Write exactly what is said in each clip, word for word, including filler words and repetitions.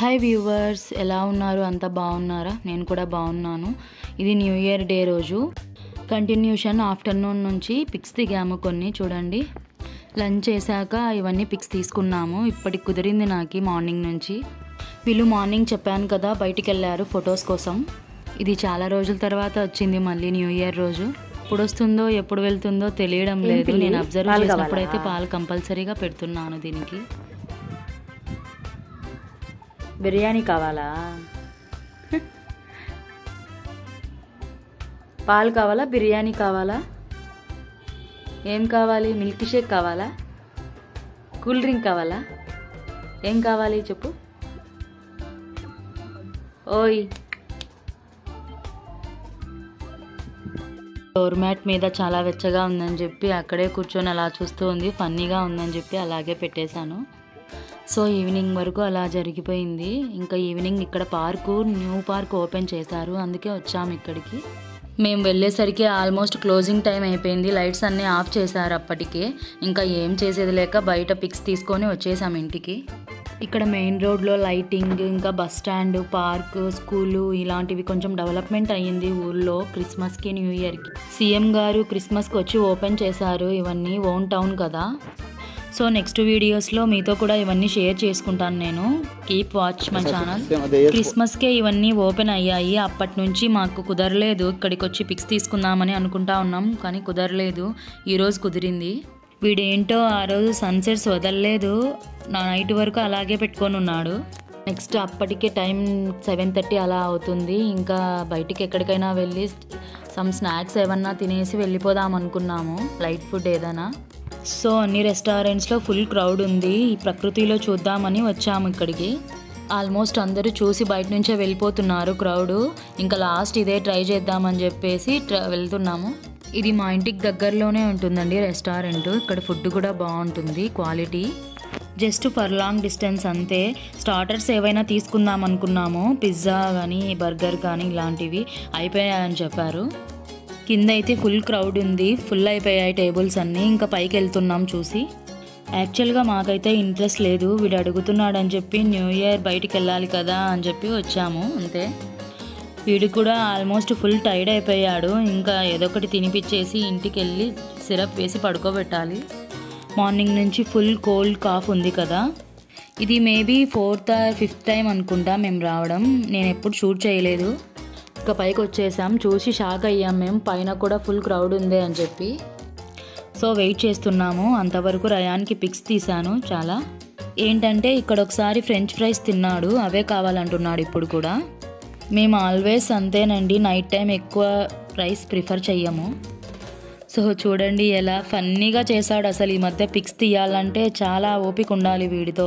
Hi viewers, ఎలా ఉన్నారు? అంతా బాగున్నారా? నేను కూడా బాగున్నాను. ఇది న్యూ ఇయర్ డే రోజు కంటిన్యూషన్. ఆఫ్టర్నూన్ నుంచి పిక్స్ దిగాము కొన్ని. చూడండి, లంచ్ చేశాక ఇవన్నీ పిక్స్ తీసుకున్నాము. ఇప్పటికి కుదిరింది నాకు మార్నింగ్ నుంచి. వీళ్ళు మార్నింగ్ చెప్పాను కదా బయటికి వెళ్ళారు ఫొటోస్ కోసం. ఇది చాలా రోజుల తర్వాత వచ్చింది మళ్ళీ న్యూ ఇయర్ రోజు. ఎప్పుడు వస్తుందో ఎప్పుడు వెళ్తుందో తెలియడం లేదు. నేను అబ్జర్వ్ చేసినప్పుడైతే పాలు కంపల్సరీగా పెడుతున్నాను దీనికి. బిర్యానీ కావాలా? పాలు కావాలా? బిర్యానీ కావాలా? ఏం కావాలి? మిల్క్ షేక్ కావాలా? కూల్ డ్రింక్ కావాలా? ఏం కావాలి చెప్పు. ఓయ్, డోర్ మ్యాట్ మీద చాలా వెచ్చగా ఉందని చెప్పి అక్కడే కూర్చొని అలా చూస్తూ ఉంది. ఫన్నీగా ఉందని చెప్పి అలాగే పెట్టేశాను. సో ఈవినింగ్ వరకు అలా జరిగిపోయింది. ఇంకా ఈవినింగ్ ఇక్కడ పార్కు, న్యూ పార్క్ ఓపెన్ చేశారు, అందుకే వచ్చాము ఇక్కడికి. మేము వెళ్ళేసరికి ఆల్మోస్ట్ క్లోజింగ్ టైం అయిపోయింది. లైట్స్ అన్నీ ఆఫ్ చేశారు అప్పటికే. ఇంకా ఏం చేసేది లేక బయట పిక్స్ తీసుకొని వచ్చేసాము ఇంటికి. ఇక్కడ మెయిన్ రోడ్లో లైటింగ్, ఇంకా బస్ స్టాండ్, పార్క్, స్కూలు ఇలాంటివి కొంచెం డెవలప్మెంట్ అయ్యింది ఊళ్ళో క్రిస్మస్కి, న్యూ ఇయర్కి. సీఎం గారు క్రిస్మస్కి వచ్చి ఓపెన్ చేశారు ఇవన్నీ. ఓన్ టౌన్ కదా. సో నెక్స్ట్ వీడియోస్లో మీతో కూడా ఇవన్నీ షేర్ చేసుకుంటాను నేను. Keep watch my channel. క్రిస్మస్కే ఇవన్నీ ఓపెన్ అయ్యాయి. అప్పటి నుంచి మాకు కుదరలేదు ఇక్కడికి వచ్చి పిక్స్ తీసుకుందామని అనుకుంటా ఉన్నాం, కానీ కుదరలేదు. ఈరోజు కుదిరింది. వీడేంటో ఆ రోజు సన్సెట్స్ వదలలేదు, నా నైట్ వరకు అలాగే పెట్టుకొని ఉన్నాడు. నెక్స్ట్ అప్పటికే టైం సెవెన్ థర్టీ అలా అవుతుంది. ఇంకా బయటికి ఎక్కడికైనా వెళ్ళి సమ్ స్నాక్స్ ఏమన్నా తినేసి వెళ్ళిపోదాం అనుకున్నాము, లైట్ ఫుడ్ ఏదైనా. సో అన్ని రెస్టారెంట్స్లో ఫుల్ క్రౌడ్ ఉంది. ఈ ప్రకృతిలో చూద్దామని వచ్చాము ఇక్కడికి. ఆల్మోస్ట్ అందరూ చూసి బయట నుంచే వెళ్ళిపోతున్నారు క్రౌడు. ఇంకా లాస్ట్ ఇదే ట్రై చేద్దామని చెప్పేసి వెళ్తున్నాము. ఇది మా ఇంటికి దగ్గరలోనే ఉంటుందండి రెస్టారెంట్. ఇక్కడ ఫుడ్ కూడా బాగుంటుంది, quality. Just for long distance అంతే. స్టార్టర్స్ ఏవైనా తీసుకుందాం అనుకున్నాము, పిజ్జా కానీ బర్గర్ కానీ ఇలాంటివి అయిపోయాయని చెప్పారు. కింద అయితే ఫుల్ క్రౌడ్ ఉంది, ఫుల్ అయిపోయాయి టేబుల్స్ అన్నీ. ఇంకా పైకి వెళ్తున్నాం చూసి. యాక్చువల్గా మాకైతే ఇంట్రెస్ట్ లేదు, వీడు అడుగుతున్నాడని చెప్పి న్యూ ఇయర్ బయటికి వెళ్ళాలి కదా అని చెప్పి వచ్చాము అంతే. వీడు కూడా ఆల్మోస్ట్ ఫుల్ టైర్డ్ అయిపోయాడు. ఇంకా ఏదో ఒకటి తినిపించేసి ఇంటికి వెళ్ళి సిరప్ వేసి పడుకోబెట్టాలి. మార్నింగ్ నుంచి ఫుల్ కోల్డ్ కాఫ్ ఉంది కదా. ఇది మేబీ ఫోర్త్ ఫిఫ్త్ టైం అనుకుంటా మేము రావడం. నేను ఎప్పుడు షూట్ చేయలేదు. ఇంకా పైకి వచ్చేసాం. చూసి షాక్ అయ్యాం మేము, పైన కూడా ఫుల్ క్రౌడ్ ఉంది అని చెప్పి. సో వెయిట్ చేస్తున్నాము. అంతవరకు రయాన్కి పిక్స్ తీశాను చాలా. ఏంటంటే ఇక్కడ ఒకసారి ఫ్రెంచ్ ఫ్రైస్ తిన్నాడు, అవే కావాలంటున్నాడు ఇప్పుడు కూడా. మేము ఆల్వేస్ అంతేనండి, నైట్ టైం ఎక్కువ రైస్ ప్రిఫర్ చెయ్యము. సో చూడండి ఎలా ఫన్నీగా చేశాడు అసలు. ఈ మధ్య పిక్స్ తీయాలంటే చాలా ఓపిక ఉండాలి వీడితో.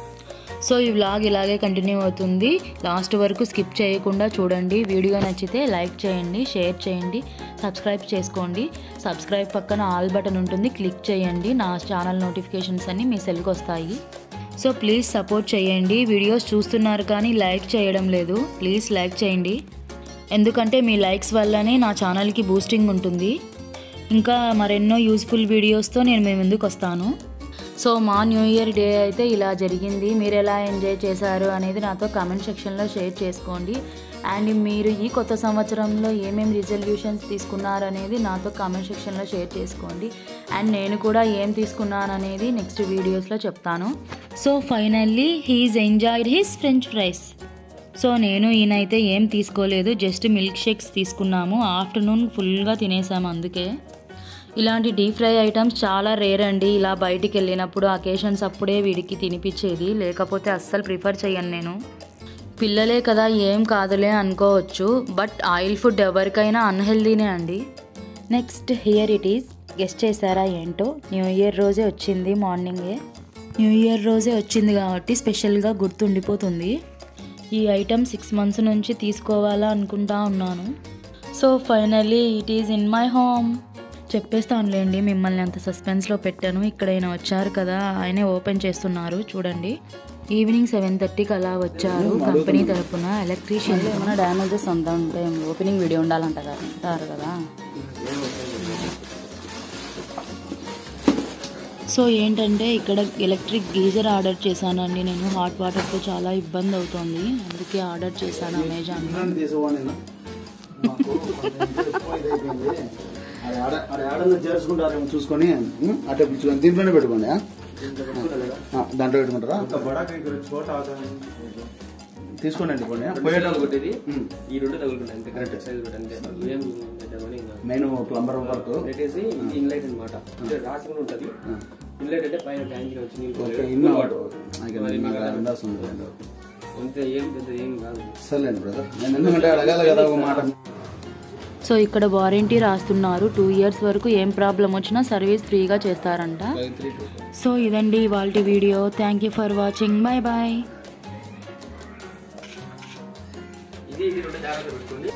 సో ఈ వ్లాగ్ ఇలాగే కంటిన్యూ అవుతుంది. లాస్ట్ వరకు స్కిప్ చేయకుండా చూడండి. వీడియో నచ్చితే లైక్ చేయండి, షేర్ చేయండి, సబ్స్క్రైబ్ చేసుకోండి. సబ్స్క్రైబ్ పక్కన ఆల్ బటన్ ఉంటుంది, క్లిక్ చేయండి. నా ఛానల్ నోటిఫికేషన్స్ అన్నీ మీ సెల్కి వస్తాయి. సో ప్లీజ్ సపోర్ట్ చేయండి. వీడియోస్ చూస్తున్నారు కానీ లైక్ చేయడం లేదు. ప్లీజ్ లైక్ చేయండి, ఎందుకంటే మీ లైక్స్ వల్లనే నా ఛానల్కి బూస్టింగ్ ఉంటుంది. ఇంకా మరెన్నో యూస్ఫుల్ వీడియోస్తో నేను మీ ముందుకు వస్తాను. సో మా న్యూ ఇయర్ డే అయితే ఇలా జరిగింది. మీరు ఎలా ఎంజాయ్ చేశారు అనేది నాతో కామెంట్ సెక్షన్లో షేర్ చేసుకోండి. అండ్ మీరు ఈ కొత్త సంవత్సరంలో ఏమేమి రిజల్యూషన్స్ తీసుకున్నారు అనేది నాతో కామెంట్ సెక్షన్లో షేర్ చేసుకోండి. అండ్ నేను కూడా ఏం తీసుకున్నాను అనేది నెక్స్ట్ వీడియోస్లో చెప్తాను. So finally he's enjoyed his French fries. So నేను ఈయనైతే ఏం తీసుకోలేదు, జస్ట్ మిల్క్ షేక్స్ తీసుకున్నాము. ఆఫ్టర్నూన్ ఫుల్గా తినేసాము. అందుకే ఇలాంటి డీప్ ఫ్రై ఐటమ్స్ చాలా రేర్ అండి. ఇలా బయటికి వెళ్ళినప్పుడు అకేషన్స్ అప్పుడే వీడికి తినిపించేది, లేకపోతే అస్సలు ప్రిఫర్ చేయను నేను. పిల్లలే కదా ఏం కాదులే అనుకోవచ్చు, బట్ ఆయిల్ ఫుడ్ ఎవరికైనా అన్హెల్దీనే అండి. Next here it is. Guess చేశారా ఏంటో, న్యూ ఇయర్ రోజే వచ్చింది మార్నింగే. న్యూ ఇయర్ రోజే వచ్చింది కాబట్టి స్పెషల్గా గుర్తుండిపోతుంది. ఈ ఐటమ్ సిక్స్ మంత్స్ నుంచి తీసుకోవాలా అనుకుంటా ఉన్నాను. So finally it is in my home. చెప్పేస్తానులేండి, మిమ్మల్ని అంత సస్పెన్స్లో పెట్టాను. ఇక్కడ ఆయన వచ్చారు కదా, ఆయనే ఓపెన్ చేస్తున్నారు చూడండి. ఈవినింగ్ సెవెన్ థర్టీకి అలా వచ్చారు కంపెనీ తరఫున ఎలక్ట్రీషియన్. ఏమైనా డ్యామేజెస్ అంతా ఉంటే ఓపెనింగ్ వీడియో ఉండాలంట అంటారు కదా. సో ఏంటంటే ఇక్కడ ఎలక్ట్రిక్ గీజర్ ఆర్డర్ చేశానండి నేను. హాట్ వాటర్తో చాలా ఇబ్బంది అవుతుంది, అందుకే ఆర్డర్ చేశాను అమెజాన్. చేసుకుంటారేమో చూసుకొని అట్లా పిచ్చుకొని దీంట్లోనే పెట్టుకోండి. దాంట్లో పెట్టుకుంటారా? తీసుకోండి పోయేటప్పుడు మెయిన్ ప్లంబర్ వర్క్ ఇన్లైట్ అనమాట. రాసి కూడా ఉంటుంది. ఇన్లైట్ అంటే పైన ట్యాంక్ వచ్చి అంతే, ఏం పెద్ద ఏం కాదు. సర్లేండి బ్రదర్, నేను ఎందుకంటే అడగాలి కదా ఒక మాట. సో ఇక్కడ వారంటీ రాస్తున్నారు, టూ ఇయర్స్ వరకు ఏం ప్రాబ్లం వచ్చినా సర్వీస్ ఫ్రీగా చేస్తారంట. సో ఇదండి ఇవాల్టి video. Thank you for watching. Bye bye. ఇది ఇది రెండు జాగ్రత్త పెట్టుకోండి.